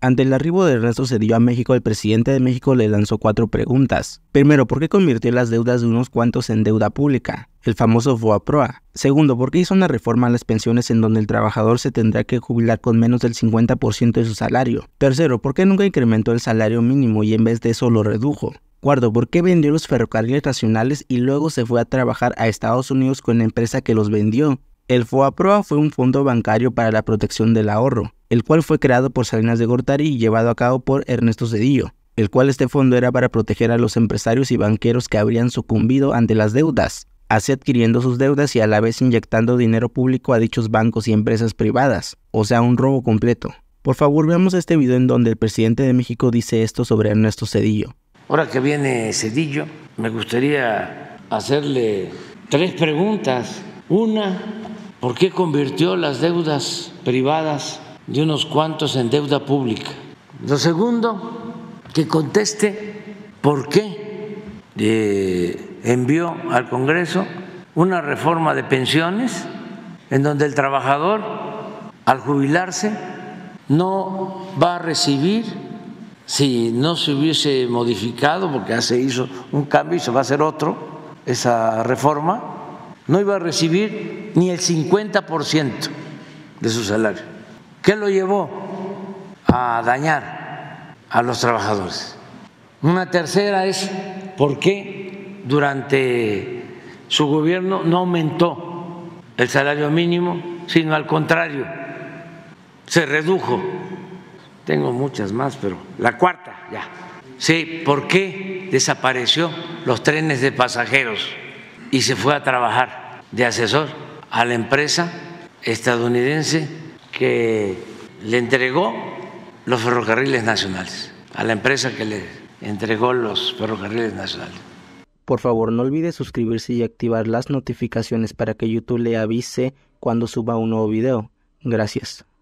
Ante el arribo de Ernesto Zedillo a México, el presidente de México le lanzó 4 preguntas. Primero, ¿por qué convirtió las deudas de unos cuantos en deuda pública? El famoso FOAPROA. Segundo, ¿por qué hizo una reforma a las pensiones en donde el trabajador se tendrá que jubilar con menos del 50% de su salario? Tercero, ¿por qué nunca incrementó el salario mínimo y en vez de eso lo redujo? Cuarto, ¿por qué vendió los ferrocarriles nacionales y luego se fue a trabajar a Estados Unidos con la empresa que los vendió? El FOAPROA fue un fondo bancario para la protección del ahorro, el cual fue creado por Salinas de Gortari y llevado a cabo por Ernesto Zedillo, el cual este fondo era para proteger a los empresarios y banqueros que habrían sucumbido ante las deudas, así adquiriendo sus deudas y a la vez inyectando dinero público a dichos bancos y empresas privadas, o sea, un robo completo. Por favor, veamos este video en donde el presidente de México dice esto sobre Ernesto Zedillo. Ahora que viene Zedillo, me gustaría hacerle 3 preguntas. Una, ¿por qué convirtió las deudas privadas de unos cuantos en deuda pública? Lo segundo, que conteste por qué envió al Congreso una reforma de pensiones en donde el trabajador, al jubilarse, no va a recibir, si no se hubiese modificado, porque ya se hizo un cambio y se va a hacer otro, esa reforma, no iba a recibir ni el 50% de su salario. ¿Qué lo llevó a dañar a los trabajadores? Una tercera es por qué durante su gobierno no aumentó el salario mínimo, sino al contrario, se redujo. Tengo muchas más, pero la cuarta ya. Sí, ¿por qué desapareció los trenes de pasajeros y se fue a trabajar de asesor a la empresa estadounidense que le entregó los ferrocarriles nacionales, a la empresa que le entregó los ferrocarriles nacionales? Por favor, no olvide suscribirse y activar las notificaciones para que YouTube le avise cuando suba un nuevo video. Gracias.